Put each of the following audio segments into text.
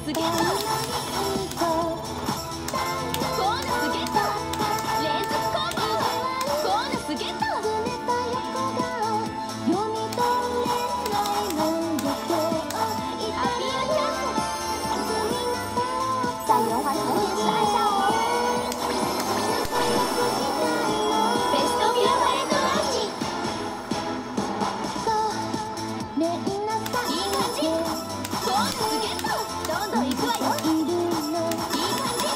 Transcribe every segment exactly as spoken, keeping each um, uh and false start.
スゲット。ボーナスゲット。連続コンボ。ボーナスゲット。アピールチャンス。在圆环同颜色按下哦。ベストビューファレットマッチ。いい感じ。ボーナスゲット。どんどんいくわよ。いい感じ。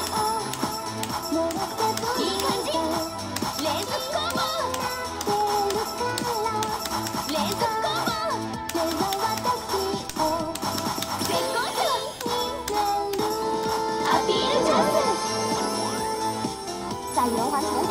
いい感じ。連続コンボ。連続コンボ。絶好調。アピールチャンス。在圆环同